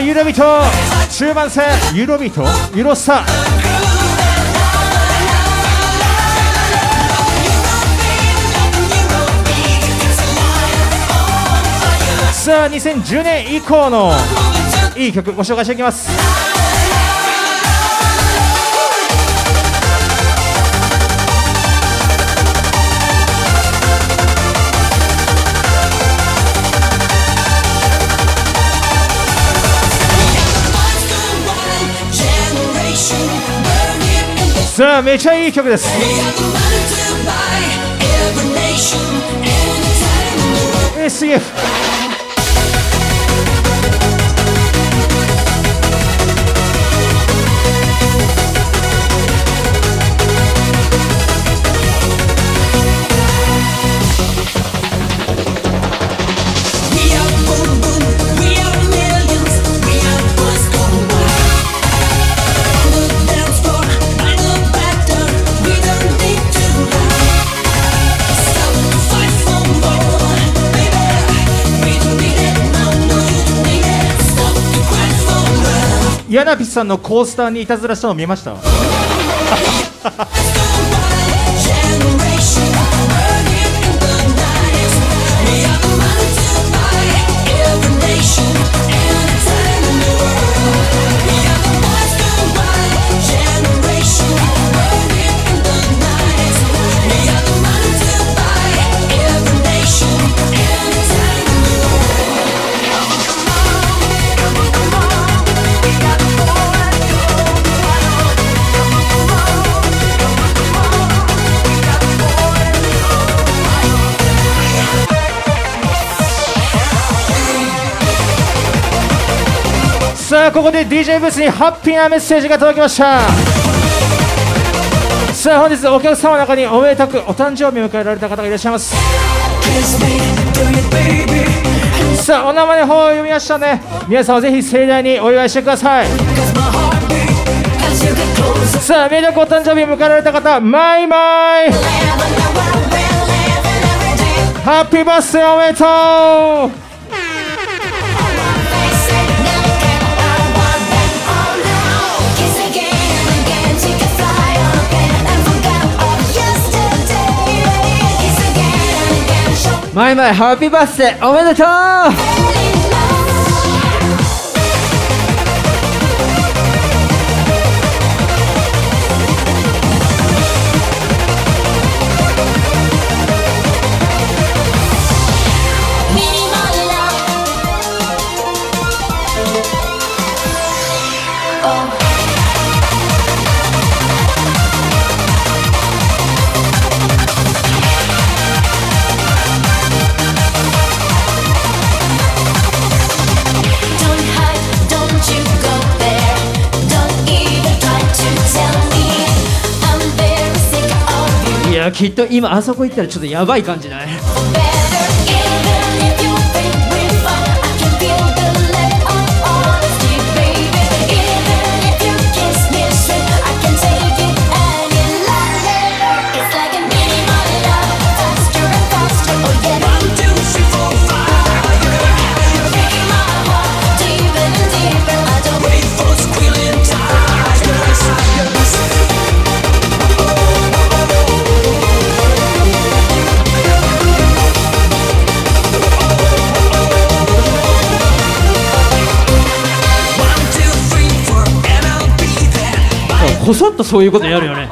ユーロビート中盤戦、ユーロビートユーロスター。さあ2010年以降のいい曲ご紹介していきます。さあめちゃいい曲です。 SCFヤナピスさんのコースターにいたずらしたの見ました？さあここで DJ ブースにハッピーなメッセージが届きました。さあ本日お客様の中におめでたくお誕生日を迎えられた方がいらっしゃいます。さあお名前の方を読みましたね。皆様ぜひ盛大にお祝いしてください。さあめでたくお誕生日を迎えられた方、マイマイハッピーバースデーおめでとう。 マイマイハッピーバースデーおめでとう。いやきっと今あそこ行ったらちょっとやばい感じない？こそっとそういうことやるよね。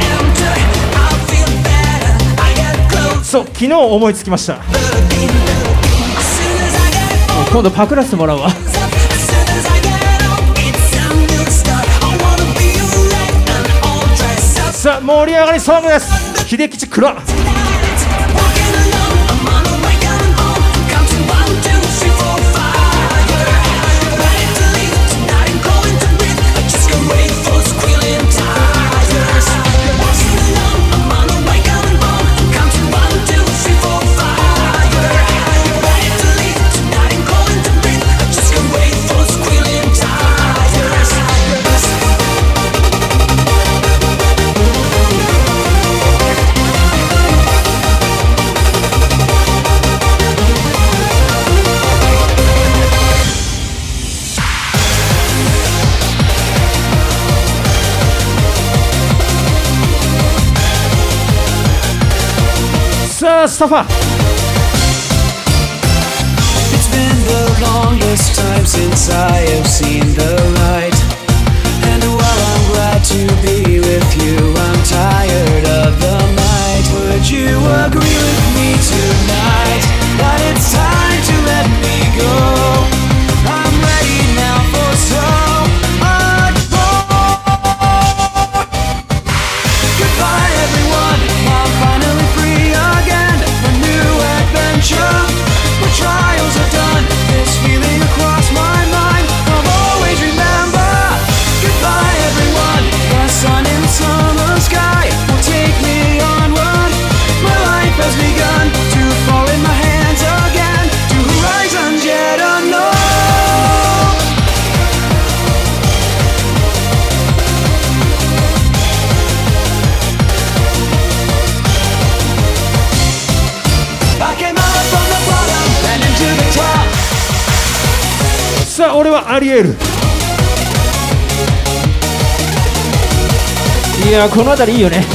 そう昨日思いつきました。 今度パクらせてもらうわ。 さあ盛り上がりソングです。秀吉くらさあスタファ It's been the longest time since I have seen the light. And while I'm glad to be with you, I'm tired of the night. Would you agree with me tonight that it's time to let me go? I'm ready now for so much more. Goodbye everyone, I'm finally free again. A new adventure, my trials are done. This feeling across my mind, I'll always remember. Goodbye everyone, the sun in the summer sky will take me onward. My life has begun to fall in my hands again, to horizons yet unknown. I came out from the bottom and into the top. さあ俺はアリエルいやこの辺りいいよね。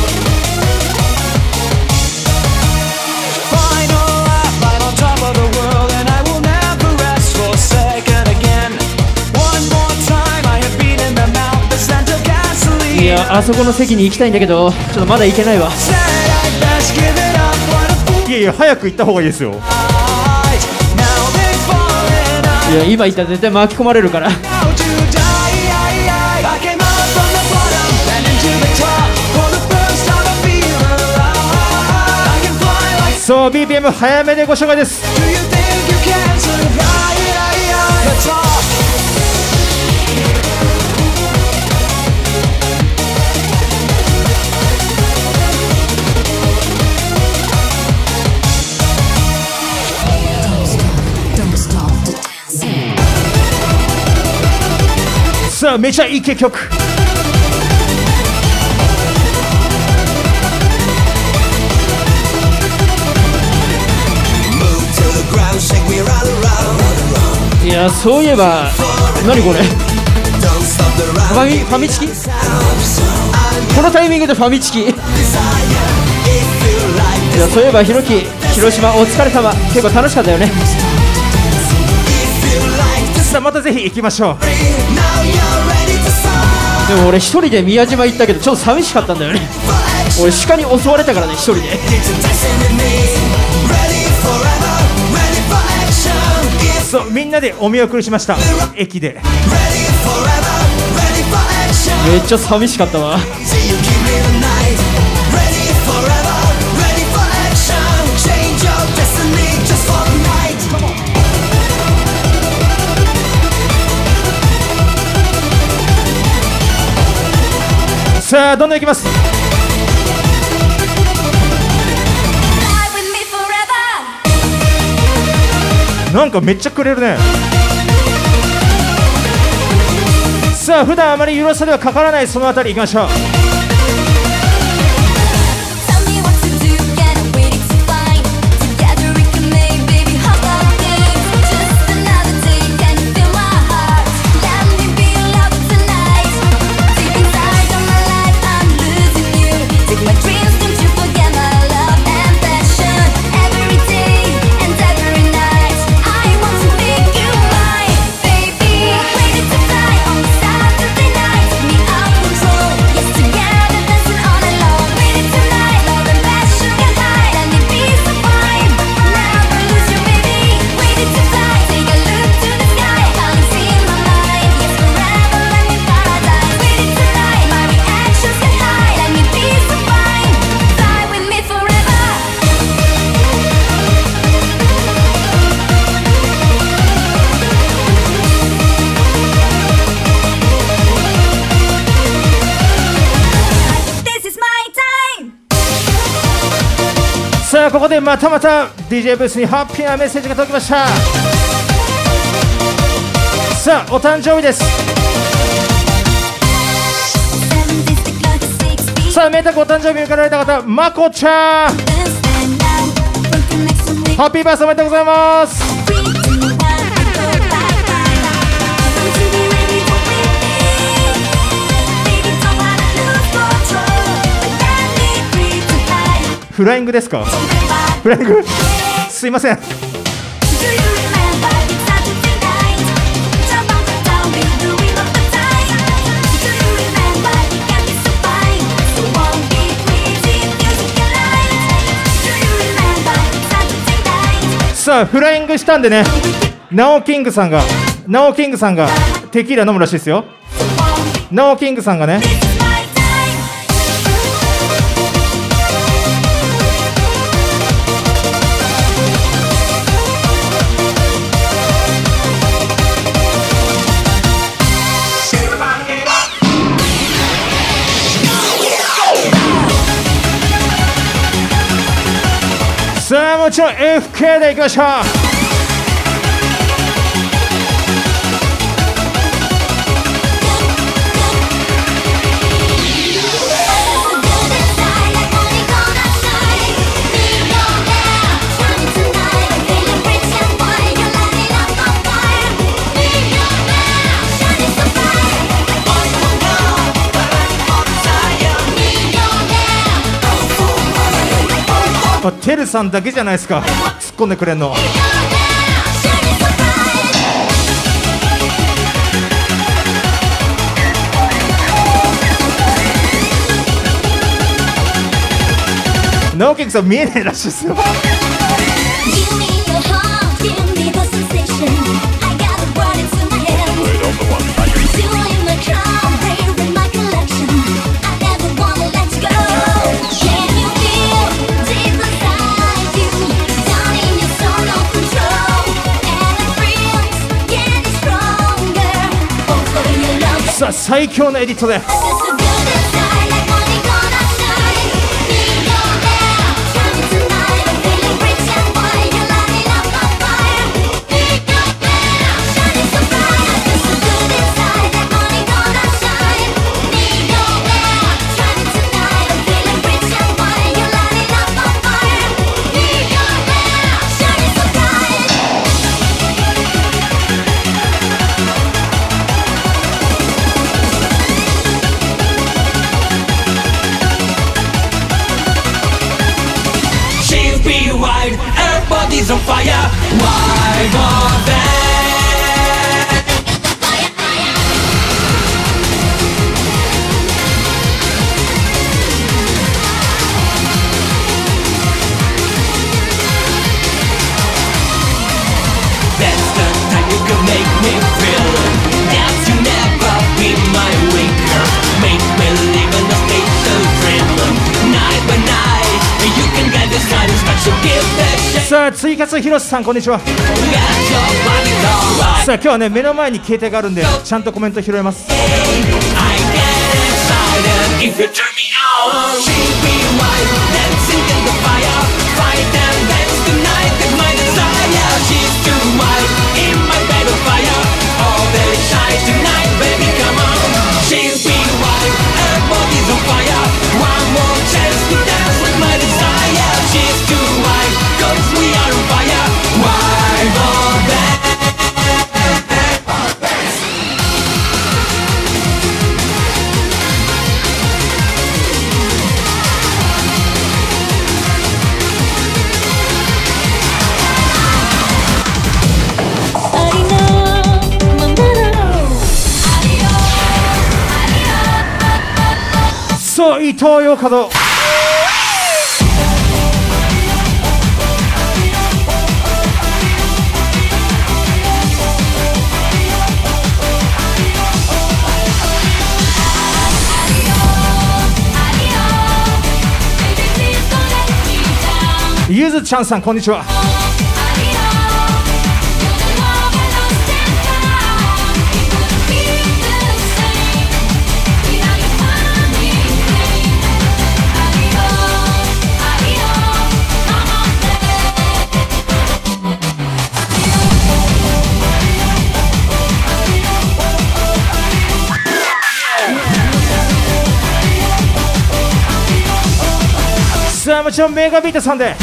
Final lap, I'm on top of the world, and I will never rest for a second again. One more time, I have been in the mouth, the scent of い gasoline. やあそこの席に行きたいんだけどちょっとまだ行けないわ。 Said I'd best give it up, what a fool いやいや早く行った方がいいですよ Now they've fallen いや今行ったら絶対巻き込まれるから。 out to die. I came out from the bottom and into the top. For the first time I feel alive. I can fly like そう BPM 早めでご紹介です Do you think you can survive? The top. さあめちゃイケ曲いやそういえば何これファミチキこのタイミングでファミチキいやそういえばひろき広島お疲れ様結構楽しかったよね。 さあまたぜひ行きましょうでも俺一人で宮島行ったけどちょっと寂しかったんだよね。俺鹿に襲われたからね一人で。 そうみんなでお見送りしました駅でめっちゃ寂しかったわ。 さあどんどん行きます Fly with me forever. なんかめっちゃくれるねさあ普段あまりユーロスタではかからないそのあたり行きましょう Tell me what to do, get away to find. Together we can make baby how about things. Just another day, can you feel my heart? Let me be in love tonight. Deep inside of my life, I'm losing you. Take my dreams, don't you forget my love and passion. Every day and every night, I want to make you mine, baby. Ready to fly on the Saturday night. Me out control, yes together dancing all night long. Ready tonight, love and passion get high. Let me be so fine, never lose you, baby. Ready to fly, take a look to the sky. Galaxy in my mind, yes forever, let me paradise. Ready tonight, my reactions get high. Let me be so fine, fly with me forever. さあここでまたまた DJ ブースにハッピーなメッセージが届きましたさあお誕生日ですさあめでたくお誕生日を迎えられた方まこちゃんハッピーバースデーおめでとうございますフライングですかフライングすいません。 Do you remember Saturday night? Jump up and down with the rhythm of the time. Do you remember you got me so fine? So won't be crazy music and light. Do you remember Saturday night? さあフライングしたんでね、ナオキングさんがテキーラ飲むらしいですよ。 So won't be ナオキングさんがね、 this is my time. さあもちろん FK でいきましょう。テルさんだけじゃないですか、突っ込んでくれんの。ナオキングさん見えないらしいですよ。 Give me your heart, give me the sensation. I got the word into my head. Still in my crown, rare in my collection. I never wanna let you go. Can you feel deep inside you? Down in your soul, no control. And the thrills getting stronger. Oh, for your love. さあ最強のエディットで Just so good inside, like only gonna shine. Need your love, shining tonight. I'm feeling rich and white. You're lighting up my fire. Need your love, shining so bright. Just so good inside, like only gonna shine. Need your love, shining tonight. I'm feeling rich and white. You're lighting up my fire. Need your love, shining so bright. 'She'll be wild, her body's on fire. Why go there? That's the time you can make me feel that you never be my weaker. Make me live in a state of dream. Night by night, you can get the satisfaction. Give that shit. さあ追加ひろしさんこんにちは。 Got your body alright. さあ今日はね目の前に携帯があるんでちゃんとコメント拾えます。 I get excited if you turn me on. She'll be wild, dancing in the fire. Fight and dance tonight is my desire. She's too wild in my bed of fire. All day shine tonight, baby, come on. She'll be wild, her body's on fire. One more chance to dance with my desire. She's too wild, 'cause we are on fire. Why go back? 「そう伊藤洋華堂」ゆずちゃんさんこんにちは。さあもちろんメガビートさんで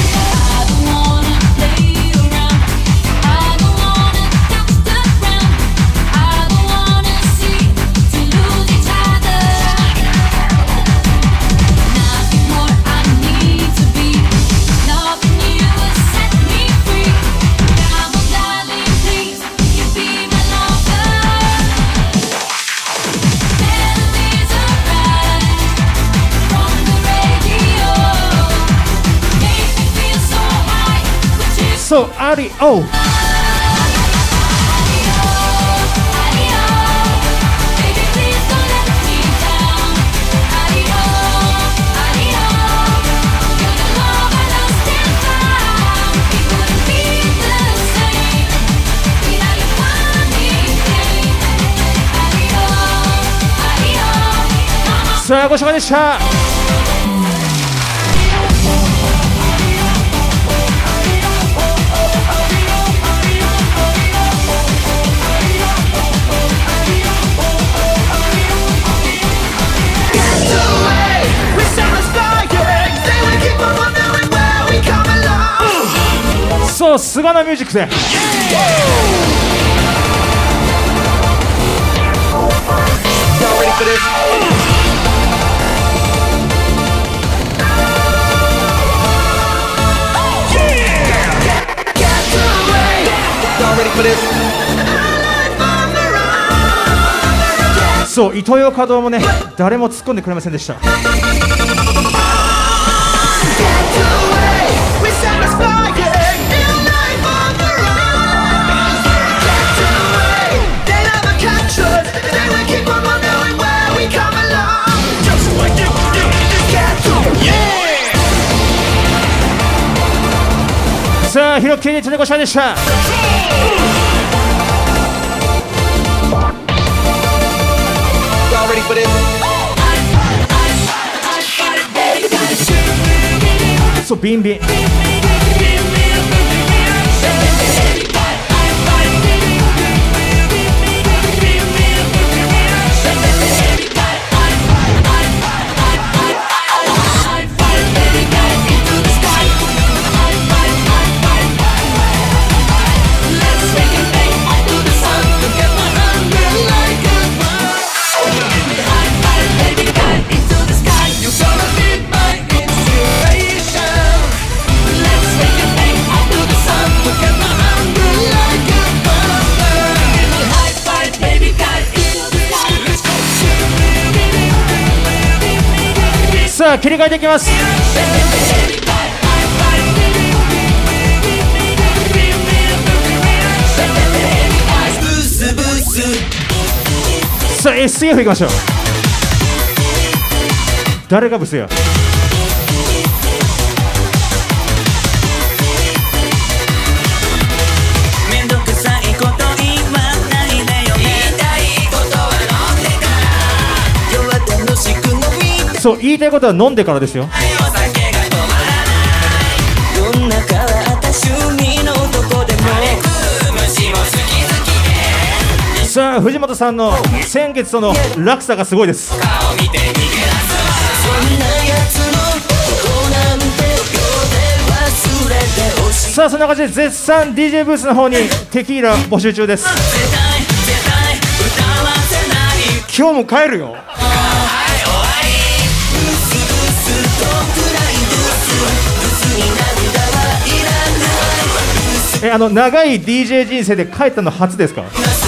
そうアリオさあご紹介でした。そう菅野ミュージックでそうイトーヨーカドーもね誰も突っ込んでくれませんでした。さあヒロキにつねこしゃでした。そうビンビンさあ切り替えていきます。さあ SCF いきましょう。誰がブスや。そう言いたいことは飲んでからですよ。さあ藤本さんの先月との落差がすごいです。さあそんな感じで絶賛 DJ ブースの方にテキーラ募集中です。今日も帰るよ。長い DJ 人生で帰ったの初ですか。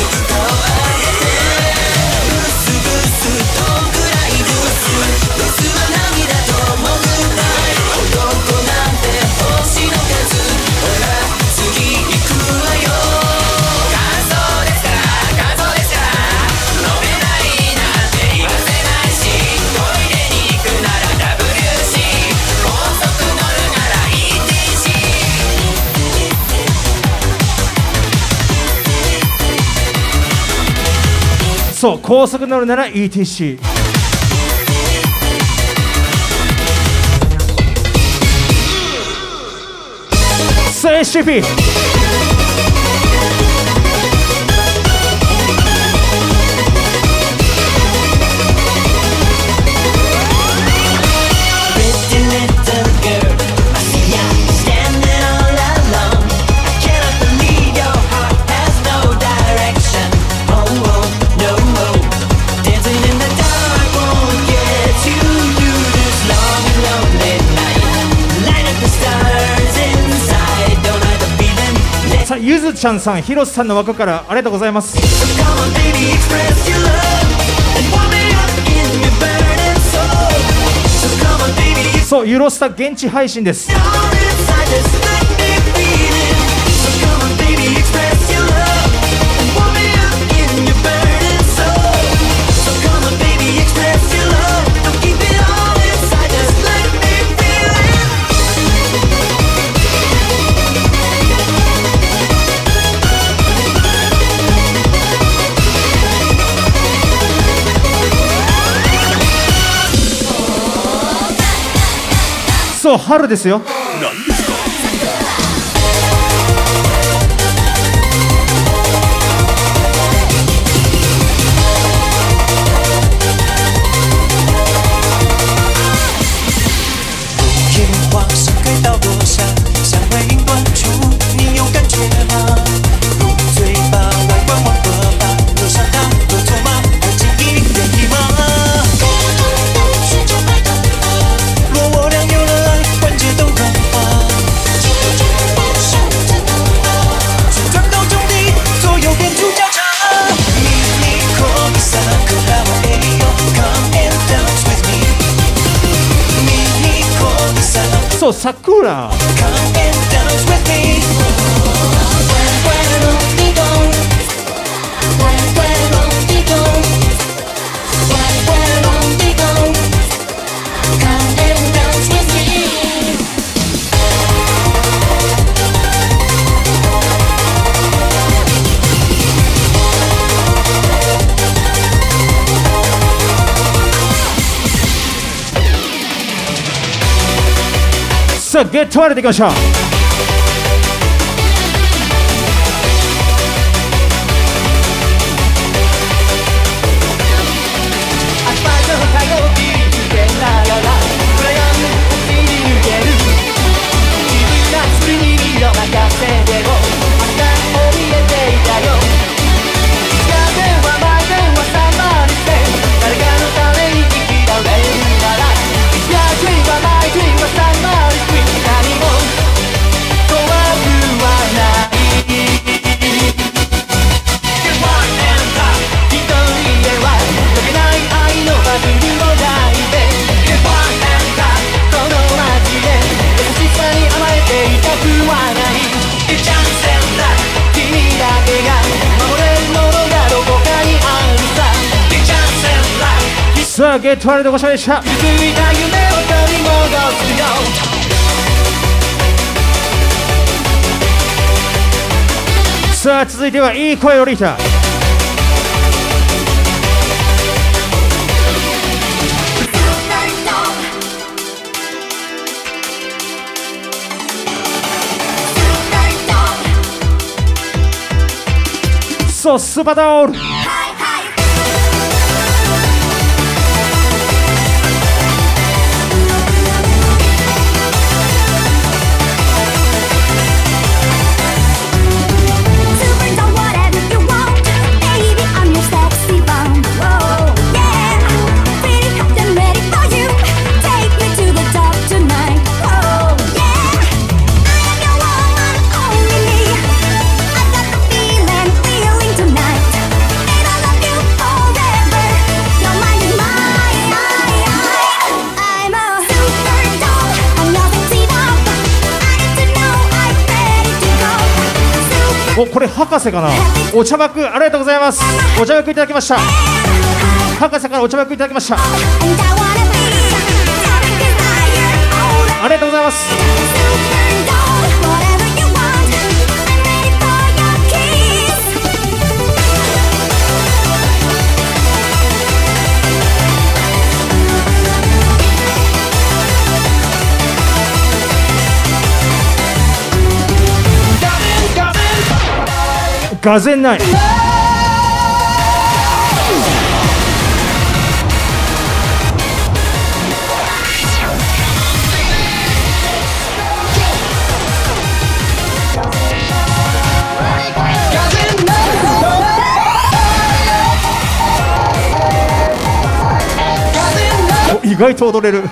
そう高速乗るなら ETC。 さあ SCPゆずちゃんさん、ひろしさんの枠からありがとうございます。そう、ユロスタ現地配信です。 そう、春ですよ。 天往盛开到落下，像尾影断处，你有感觉吗？入嘴巴，外观往何方？路上它多匆忙，而今已愿意吗？若我俩有了爱，关节都融化，转到中地，左右边处交叉。你可比萨克拉我哎呦 ，Come and dance with me。 そう、桜。さあ、ゲットワールドいきましょう。さあ、ゲットワールドご紹介でした。さあ、続いてはいい声をリーター。そう、スーパードール。お、これ博士かな。お茶幕ありがとうございます。お茶幕いただきました。博士からお茶幕いただきました。ありがとうございます。がぜんない。意外と踊れる。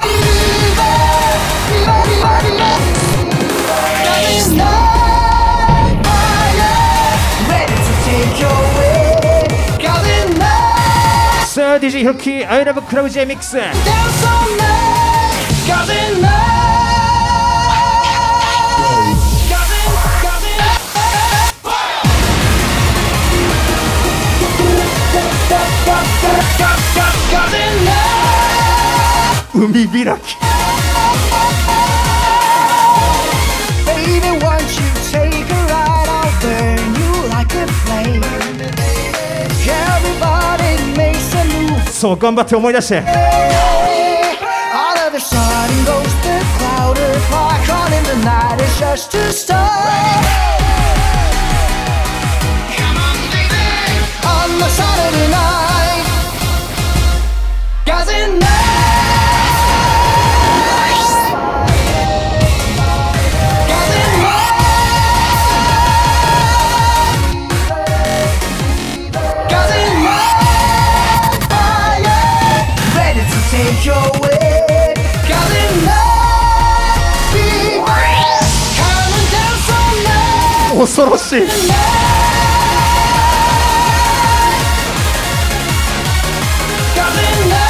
さあ DJ ヒロキ I love クラブ J ミックス。海開き。そう頑張って思い出して。 the sun goes the cloud apart. Caught in the night is just too start. Come on, baby. On the Saturday night. 'Cause in take your way, 'cause in love, be coming down from love. 恐ろしい。 'Cause in love.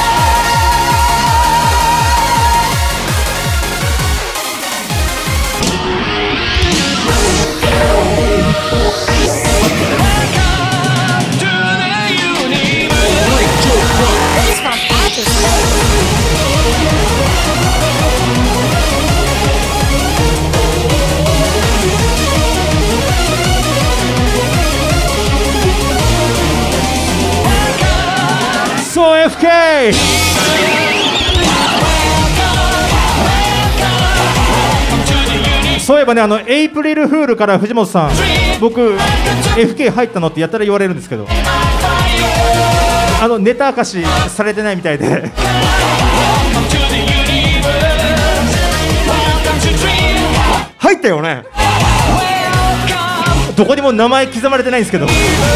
Welcome to the universe. It's from Pakistan. So FK そういえばね、エイプリルフールから藤本さん、僕 FK 入ったのってやったら言われるんですけど、ネタ明かしされてないみたいで入ったよね。どこにも名前刻まれてないんですけど。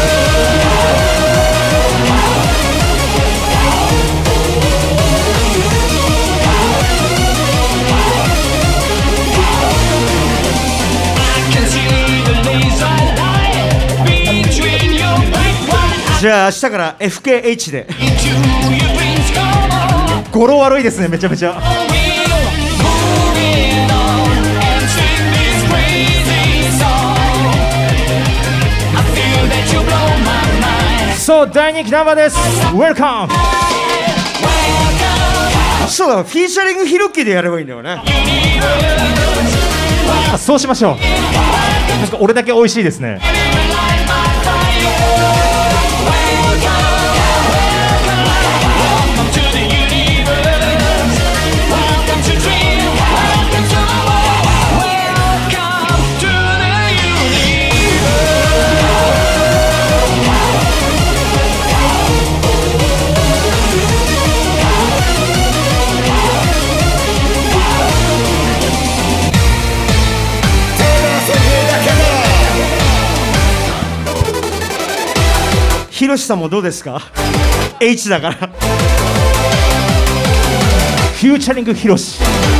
じゃあ明日から FKH で語呂悪いですね、めちゃめちゃ。そう、大人気ナンバーです。 Welcome。 そうだ、フィーチャリングヒロキでやればいいんだよね。そうしましょう。なんか俺だけ美味しいですね。ひろしさんもどうですか？ H だからフューチャリングひろし。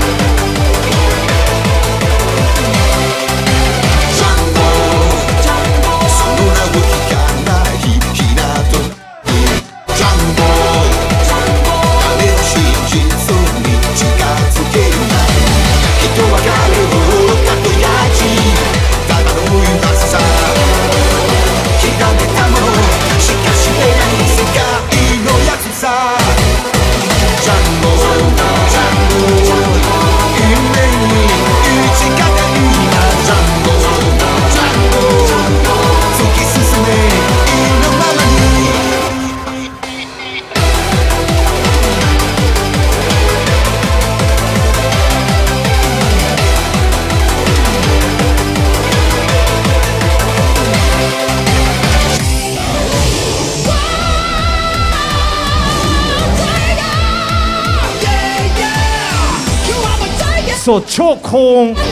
そう、超高音。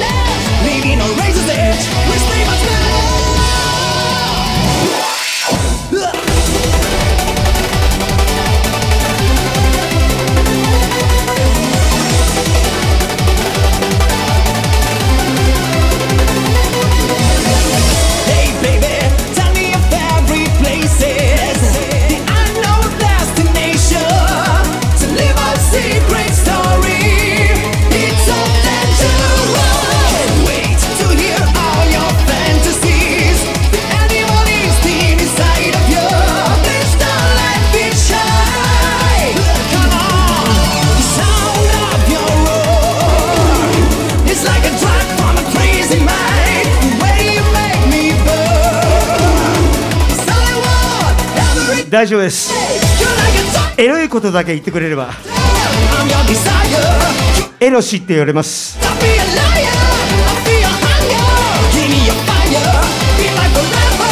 大丈夫です。エロいことだけ言ってくれれば。 I'm your desire. エロシって言われます。 Don't be a liar. I feel your hunger. Give me your fire. Be my forever.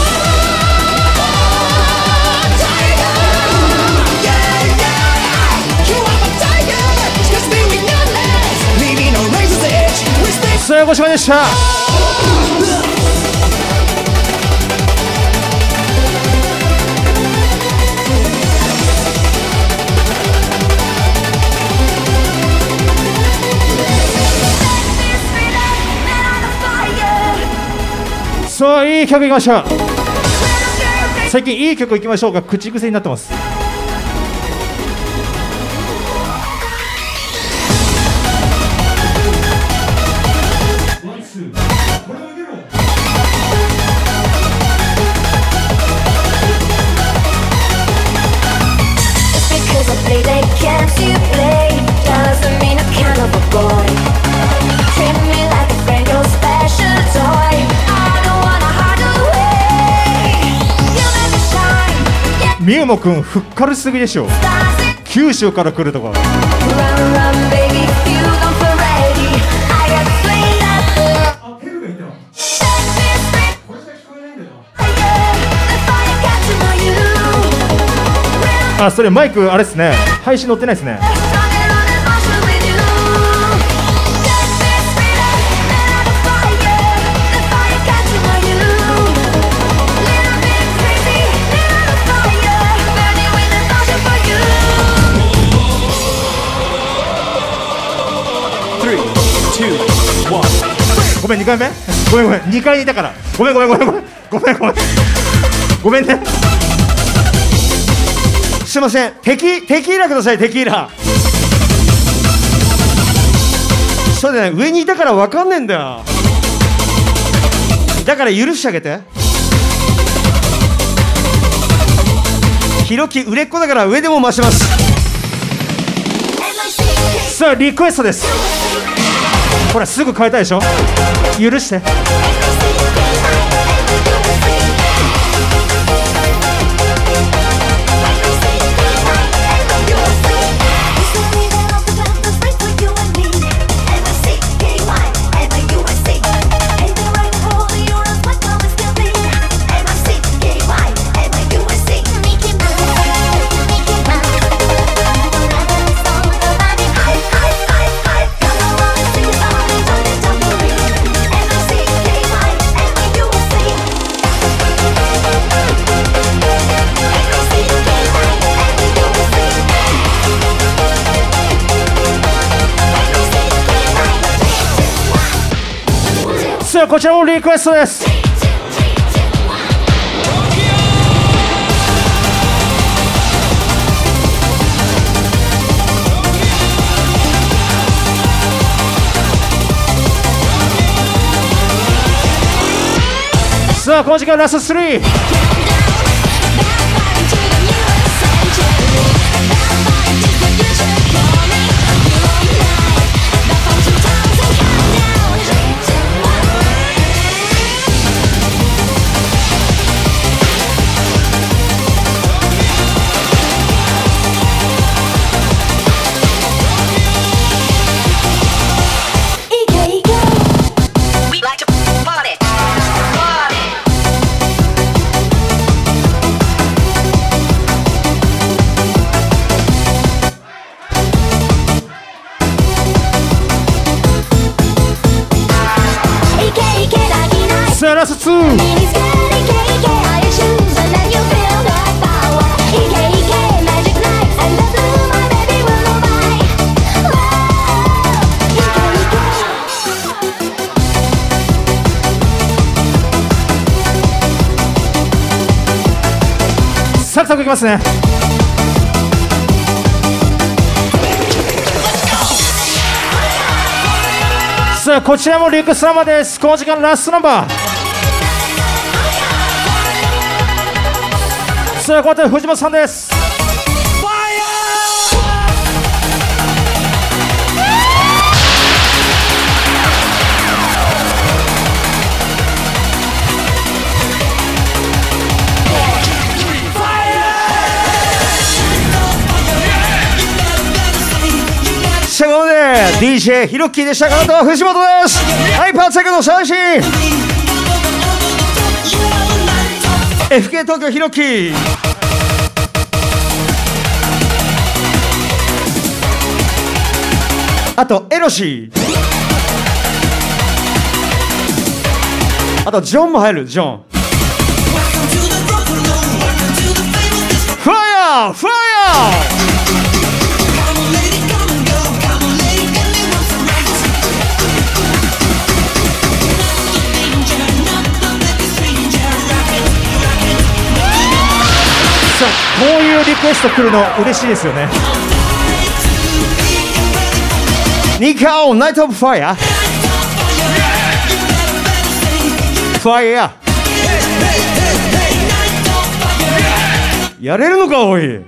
Tiger. Yeah, yeah. You are my tiger. Just be relentless. Leaving no razor's edge. We stay. さあご紹介でした。さあいい曲いきましょう。最近いい曲いきましょうが口癖になってます。みゆもくんふっかるすぎでしょ。九州から来るとか。あ、それマイクあれですね。配信載ってないですね。ごめん2回目。ごめん2回いたから。ごめんね。すいません。テキーラください。テキーラ。そうだね、上にいたから分かんねえんだよ。だから許してあげて。ひろき売れっ子だから上でも増します。さあリクエストです。ほらすぐ変えたでしょ。許して。さあこちらもリクエストです。さあこの時間ラスト3。さあラスト2。サクサクいきますね。さあこちらもリクエストナンバーです。この時間ラストナンバー。さあこの藤本さんです。 したことで DJ ヒロッキーでした。あなたは藤本です。はい、パーツの三振 FK 東京ヒロッキー。あとエロシー、あとジョンも入る。ジョンファイヤーファイヤー。さあ、こういうリクエスト来るの嬉しいですよね。ニカオナイトオブファイヤーファイヤーやれるのかおい。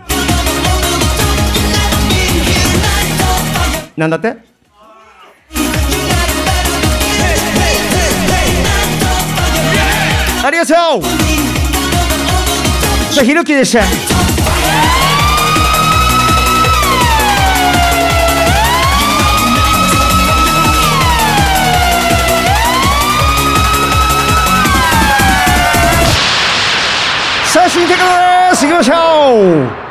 なんだって。ありがとう。さあ、ひろきでした。最新テクノです。行きましょう。